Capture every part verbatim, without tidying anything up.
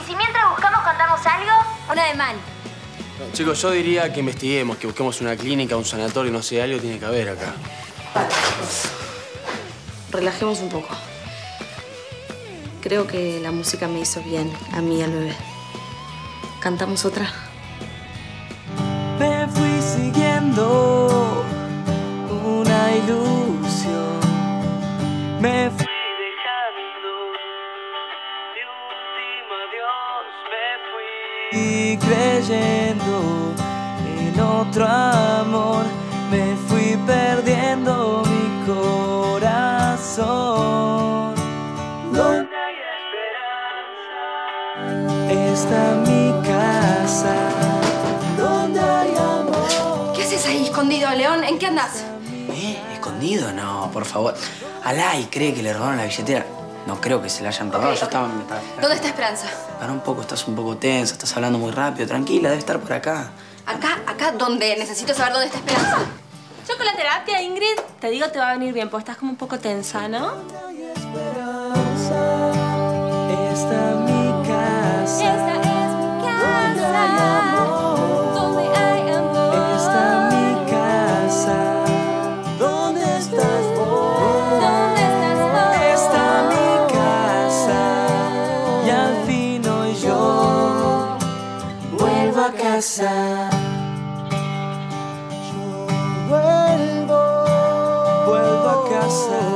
¿Y si mientras buscamos cantamos algo? Una de mal. No, chicos, yo diría que investiguemos, que busquemos una clínica, un sanatorio, no sé, algo tiene que haber acá. Relajemos un poco. Creo que la música me hizo bien, a mí y al bebé. ¿Cantamos otra? Me fui siguiendo una ilusión. Me fui dejando mi último adiós. Me fui creyendo en otro amor. Me fui perdiendo mi corazón. Donde hay esperanza está mi casa. Donde hay amor. ¿Qué haces ahí escondido, León? ¿En qué andás? ¿Eh? ¿Escondido? No, por favor. Alay cree que le robaron la billetera. No creo que se la hayan robado. Yo estaba... Me estaba... ¿Dónde está Esperanza? Para un poco, estás un poco tensa, estás hablando muy rápido. Tranquila, debe estar por acá. ¿Acá? ¿Acá? ¿Dónde? Necesito saber dónde está Esperanza. Yo con la terapia, Ingrid, te digo te va a venir bien, porque estás como un poco tensa, ¿no? Está mi casa. Esta es mi casa. Donde hay amor. Está mi casa. ¿Dónde estás vos? ¿Dónde estás vos? Está mi casa. Y al fin hoy yo vuelvo a casa. Yo vuelvo, vuelvo a casa.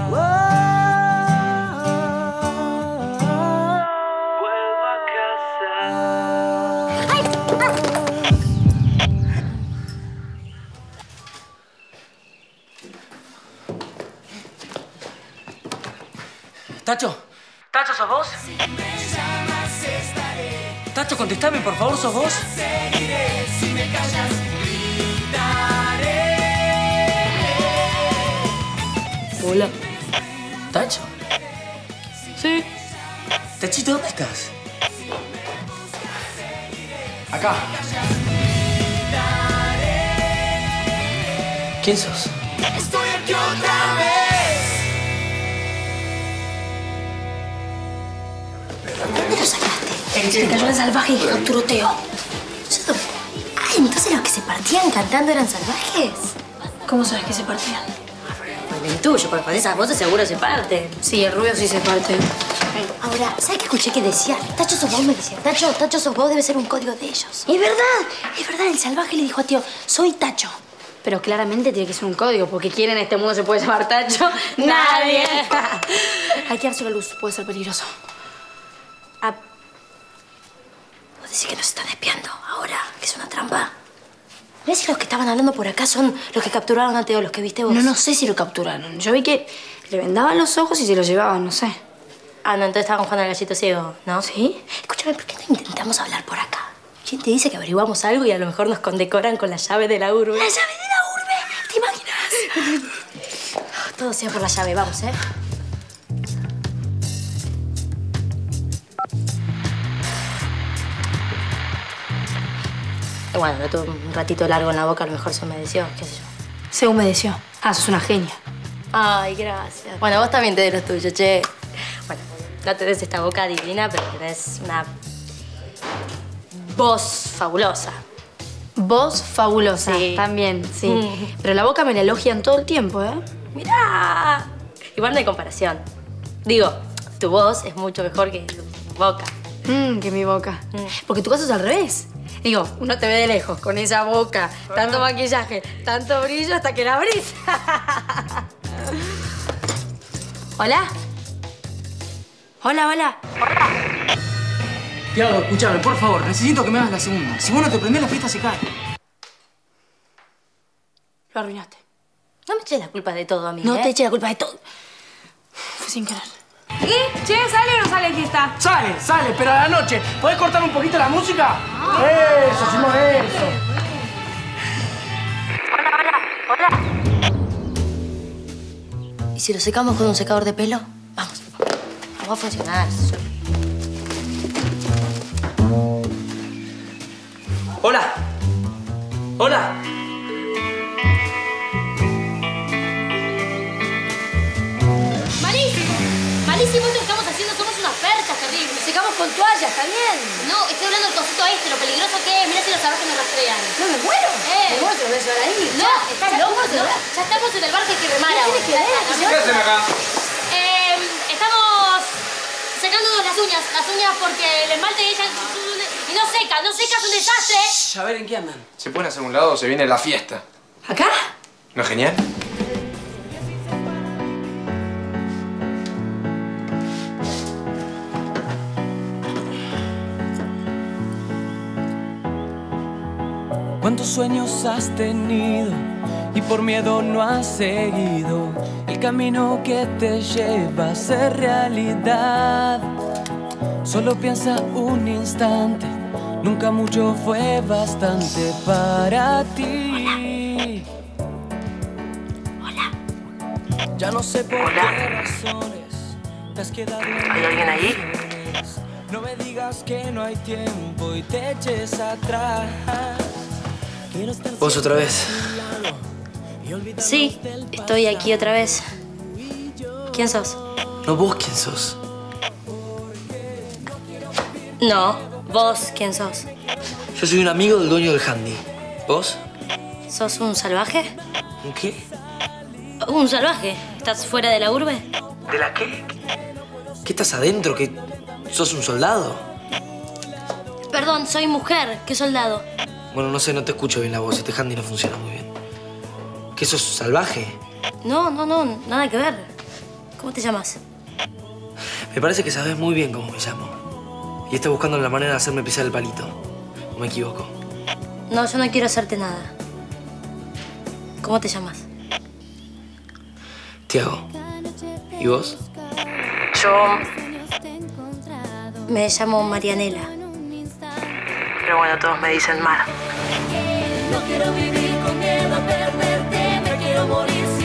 ¿Tacho? ¿Tacho, sos vos? Tacho, contestame, por favor, ¿sos vos? Hola. ¿Tacho? Sí. Tachito, ¿dónde estás? Acá. ¿Quién sos? Estoy aquí otra vez. ¿Dónde lo sacaste? Se cayó el salvaje y capturó Teo. Yo... Ay, entonces los que se partían cantando eran salvajes. ¿Cómo sabes que se partían? Pues el tuyo, porque con esas voces seguro se parte. Sí, el rubio sí se parte. Ahora, ¿sabes qué escuché que decía? Tacho sos vos, me decía. Tacho, Tacho sos vos, debe ser un código de ellos. Es verdad, es verdad. El salvaje le dijo a Teo, soy Tacho. Pero claramente tiene que ser un código, porque ¿quién en este mundo se puede llamar Tacho? ¡Nadie! Hay que darse la luz, puede ser peligroso. Ah, ¿vos decís que nos están espiando ahora? ¿Que es una trampa? ¿No es si los que estaban hablando por acá son los que capturaron a Teo, los que viste vos? No, no sé si lo capturaron. Yo vi que le vendaban los ojos y se los llevaban, no sé. Ah, no, entonces estaban jugando al gallito ciego, ¿no? ¿Sí? Escúchame, ¿por qué no intentamos hablar por acá? ¿Quién te dice que averiguamos algo y a lo mejor nos condecoran con la llave de la urbe? ¡La llave de la urbe! ¿Te imaginas? Todo sea por la llave, vamos, ¿eh? Bueno, no tuve un ratito largo en la boca, a lo mejor se humedeció, qué sé yo. Se humedeció. Ah, sos una genia. Ay, gracias. Bueno, vos también tenés los tuyos, che. Bueno, no tenés esta boca divina, pero tenés una voz fabulosa. Voz fabulosa. Sí. También, sí. Mm. Pero la boca me la elogian todo el tiempo, ¿eh? Mirá. Igual no hay comparación. Digo, tu voz es mucho mejor que tu boca. Mmm, que mi boca. Mm. Porque tu caso es al revés. Digo, uno te ve de lejos, con esa boca, tanto maquillaje, tanto brillo, hasta que la abrís. ¿Hola? Hola, hola. Tiago, escúchame, por favor, necesito que me hagas la segunda. Si vos no te prendés, la fiesta se cae. Lo arruinaste. No me eches la culpa de todo a mí, No ¿eh? te eches la culpa de todo. Fue sin querer. ¿Y? Che, ¿sale o no sale fiesta? Sale, sale, pero a la noche. ¿Podés cortar un poquito la música? Eso, Simón, eso. ¿Y si lo secamos con un secador de pelo? Vamos. No va a funcionar. Hola. Hola. ¡Malísimo! ¡Malísimo esto que estamos haciendo! Somos unas perchas terribles. secamos con toallas, ¿está bien? No, estoy hablando del cosito este, lo peligroso que es. Mira si los salvajes me rastrean. No, me muero. Eh. Me muero, te lo voy a llevar ahí. No, estás Ya, loco. ¿cómo? ¿No? Ya estamos en el bar que hay que remar ¿Qué ahora. tiene que ver? Ya, ¿Qué hacen acá? Eh, estamos secándonos las uñas. Las uñas porque el esmalte de ellas... Y no seca, no seca, es un desastre. A ver, ¿en qué andan? ¿Se pueden hacer un lado o se viene la fiesta? ¿Acá? ¿No es genial? ¿Cuántos sueños has tenido y por miedo no has seguido el camino que te lleva a ser realidad? Solo piensa un instante, nunca mucho fue bastante para ti. Hola. Ya no sé por Hola. qué razones te has quedado. ¿Hay alguien ahí? No me digas que no hay tiempo y te eches atrás. ¿Vos otra vez? Sí, estoy aquí otra vez. ¿Quién sos? No, vos quién sos. No, vos, ¿quién sos? Yo soy un amigo del dueño del handy. ¿Vos? ¿Sos un salvaje? ¿Un qué? ¿Un salvaje? ¿Estás fuera de la urbe? ¿De la qué? ¿Qué estás adentro? ¿Que sos un soldado? Perdón, soy mujer. ¿Qué soldado? Bueno, no sé, no te escucho bien la voz. Este handy no funciona muy bien. ¿Qué sos salvaje? No, no, no, nada que ver. ¿Cómo te llamas? Me parece que sabes muy bien cómo me llamo. Y estás buscando la manera de hacerme pisar el palito. ¿O me equivoco? No, yo no quiero hacerte nada. ¿Cómo te llamas? Tiago. ¿Y vos? Yo... Me llamo Marianela. Pero bueno, todos me dicen Mar. No quiero vivir con miedo a perderte, me quiero morir